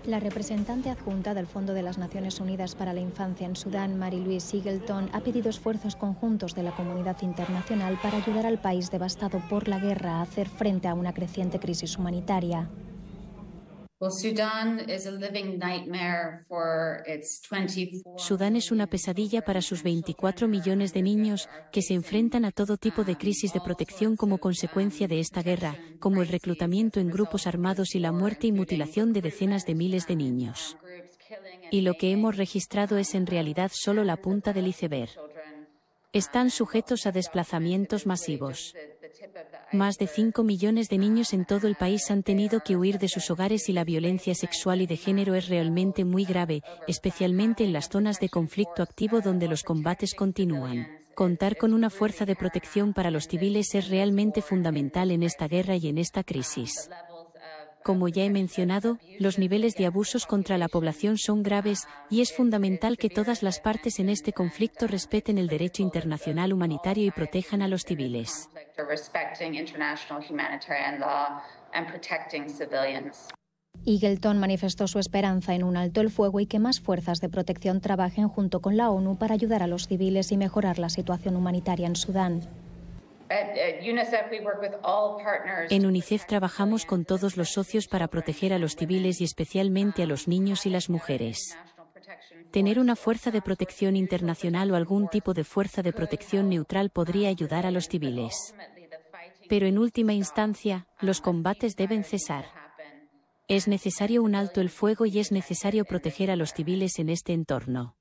La representante adjunta del Fondo de las Naciones Unidas para la Infancia en Sudán, Mary-Louise Eagleton, ha pedido esfuerzos conjuntos de la comunidad internacional para ayudar al país devastado por la guerra a hacer frente a una creciente crisis humanitaria. Sudán es una pesadilla para sus 24 millones de niños que se enfrentan a todo tipo de crisis de protección como consecuencia de esta guerra, como el reclutamiento en grupos armados y la muerte y mutilación de decenas de miles de niños. Y lo que hemos registrado es en realidad solo la punta del iceberg. Están sujetos a desplazamientos masivos. Más de 5 millones de niños en todo el país han tenido que huir de sus hogares y la violencia sexual y de género es realmente muy grave, especialmente en las zonas de conflicto activo donde los combates continúan. Contar con una fuerza de protección para los civiles es realmente fundamental en esta guerra y en esta crisis. Como ya he mencionado, los niveles de abusos contra la población son graves, y es fundamental que todas las partes en este conflicto respeten el derecho internacional humanitario y protejan a los civiles. Eagleton manifestó su esperanza en un alto el fuego y que más fuerzas de protección trabajen junto con la ONU para ayudar a los civiles y mejorar la situación humanitaria en Sudán. En UNICEF trabajamos con todos los socios para proteger a los civiles y especialmente a los niños y las mujeres. Tener una fuerza de protección internacional o algún tipo de fuerza de protección neutral podría ayudar a los civiles. Pero en última instancia, los combates deben cesar. Es necesario un alto el fuego y es necesario proteger a los civiles en este entorno.